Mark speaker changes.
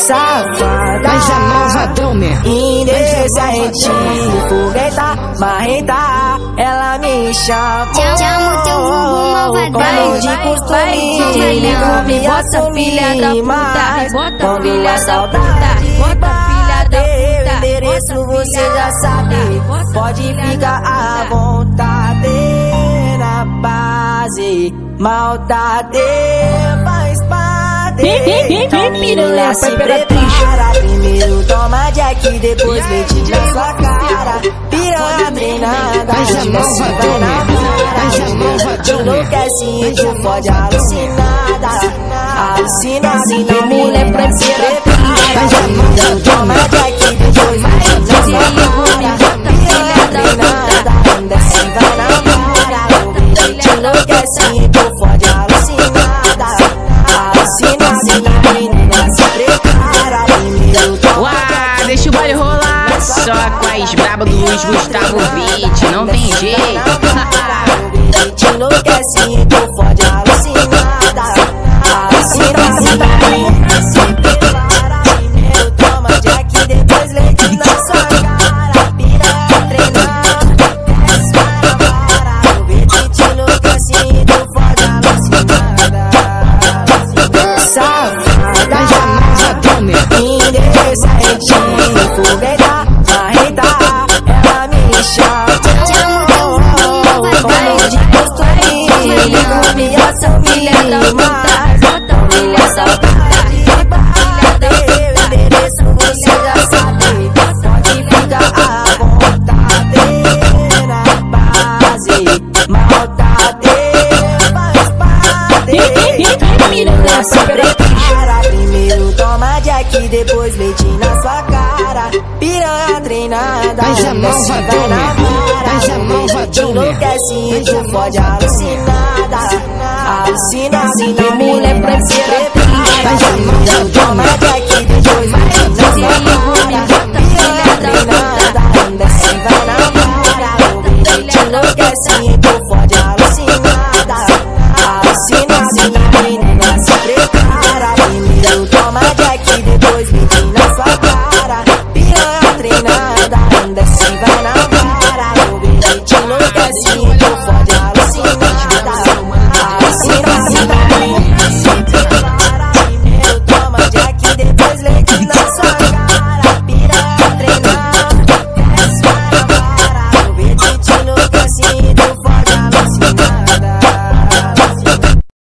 Speaker 1: safada,
Speaker 2: mas é malvadão mesmo.
Speaker 1: indecente, fogueta, marreta, ela me chamou.
Speaker 3: Chama o teu vulgo malvadão.
Speaker 1: Como de costume, ligo me assumir, mas quando a saudade bater, o endereço você já sabe. Pode ficar à vontade, na base, maldade faz parte. Então menina se prepara, primeiro toma Jack, depois leite na sua cara. Piranha treinada,
Speaker 2: Mas é malvadão mesmo. Mas é malvadão mesmo.
Speaker 1: enlouquece, tu pode alucinada. Alucinada, então mulher pra se
Speaker 2: Mas é malvadão
Speaker 1: toma
Speaker 2: mesmo.
Speaker 1: Jack, depois leite na sua cara. Piranha treinada, ainda se vai namorar. O beijo te enlouquece, tu pode alucinada. Alucinada, então menina se prepara, primeiro toma
Speaker 4: Uau, deixa o baile rolar. Só com as brabas do Luiz Gustavo Beat, não tem jeito.
Speaker 1: te enlouquece, tu fode alucinada. Alucinada, se prepara, primeiro toma Jack, depois leite na sua cara. Piranha treinada, desce para vara. O beat te enlouquece, tu fode alucinada. Safada,
Speaker 2: Mas é malvadão mesmo.
Speaker 1: indecente, fogueta, marreta, ela me chama.
Speaker 3: Chama o teu vulgo
Speaker 1: Como de costume, ligo me assumir, mas quando a saudade bater, o endereço você já sabe. Pode ficar à vontade, na base, maldade faz parte. Menina se prepara, primeiro toma Jack, depois leite na sua cara. Piranha treinada,
Speaker 2: Mas é
Speaker 1: ainda se vai
Speaker 2: malvadão mesmo.
Speaker 1: namorar.
Speaker 2: Mas é malvadão mesmo.
Speaker 1: Enlouquece, tu pode alucinada. Alucinada, então mulher pra se